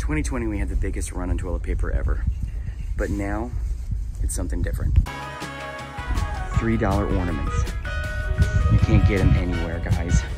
2020, we had the biggest run on toilet paper ever. But now, it's something different. $3 ornaments. You can't get them anywhere, guys.